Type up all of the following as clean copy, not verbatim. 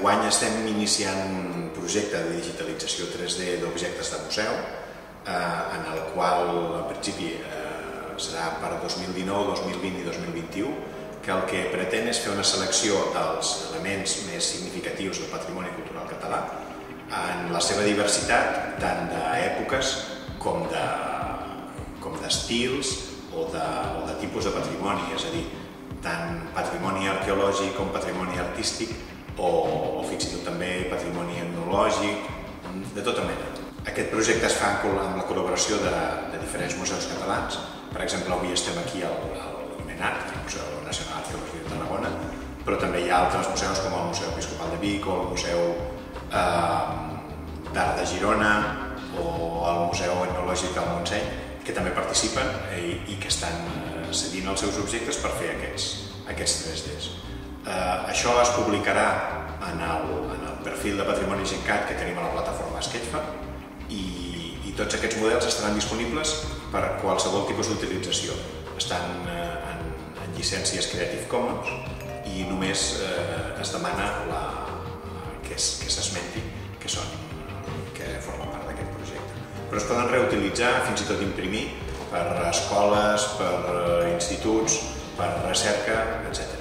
enguany estem iniciant un projecte de digitalització 3D d'objectes de museu, en el qual, en principi, serà per 2019, 2020 i 2021, que el que pretén és fer una selecció dels elements més significatius del patrimoni cultural català en la seva diversitat, tant d'èpoques com d'estils o de tipus de patrimoni, és a dir, tant patrimoni arqueològic com patrimoni artístic o fins i tot també patrimoni etnològic, de tota mena. Aquest projecte es fa amb la col·laboració de diferents museus catalans. Per exemple, avui estem aquí al MENAT, el Museu Nacional Arqueològic de Tarragona, però també hi ha altres museus com el Museu Episcopal de Vic o el Museu d'Art de Girona o el Museu Etnològic del Montseny, que també participen i que estan cedint els seus objectes per fer aquests 3Ds. Això es publicarà en el perfil de Patrimoni Gencat que tenim a la plataforma Sketchfab i tots aquests models estaran disponibles per a qualsevol tipus d'utilització. Estan en llicències Creative Commons i només es demana que s'esmenti que formen part d'aquest projecte. Però es poden reutilitzar, fins i tot imprimir, per escoles, per instituts, per recerca, etc.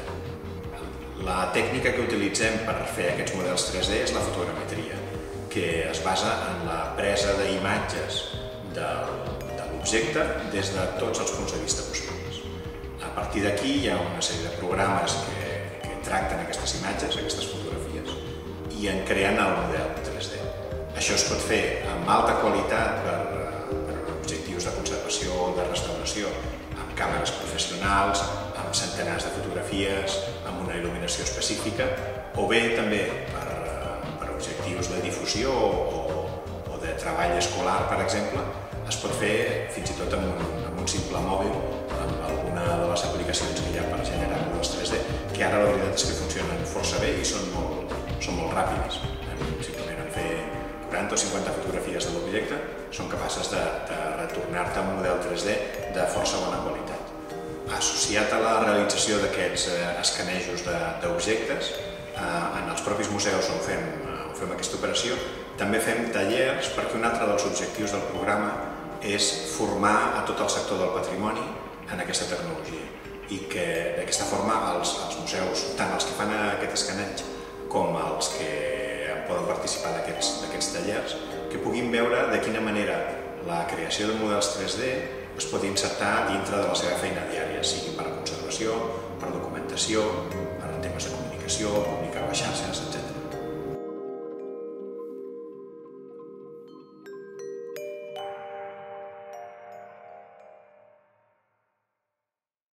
La tècnica que utilitzem per fer aquests models 3D és la fotogrametria, que es basa en la presa d'imatges de l'objecte des de tots els punts de vista possibles. A partir d'aquí hi ha una sèrie de programes que tracten aquestes imatges, aquestes fotografies, i en creen el model 3D. Això es pot fer amb alta qualitat per objectius de conservació o de restauració, amb càmeres professionals, amb centenars de fotografies, amb una il·luminació específica, o bé també per objectius de difusió o de treball escolar, per exemple, es pot fer fins i tot amb un simple mòbil, amb alguna de les aplicacions que hi ha per generar models 3D, que ara la veritat és que funcionen força bé i són molt ràpides. Simplement en fer 40 o 50 fotografies de l'objecte són capaces de retornar-te un model 3D de força bona qualitat. Associat a la realització d'aquests escanejos d'objectes, en els propis museus on fem aquesta operació, també fem tallers perquè un altre dels objectius del programa és formar a tot el sector del patrimoni en aquesta tecnologia i que d'aquesta forma els museus, tant els que fan aquest escaneig com els que poden participar d'aquests tallers, que puguin veure de quina manera la creació de models 3D es pot insertar dintre de la seva feina diària, sigui per conservació, per documentació, per temes de comunicació, publicar a les xarxes, etc.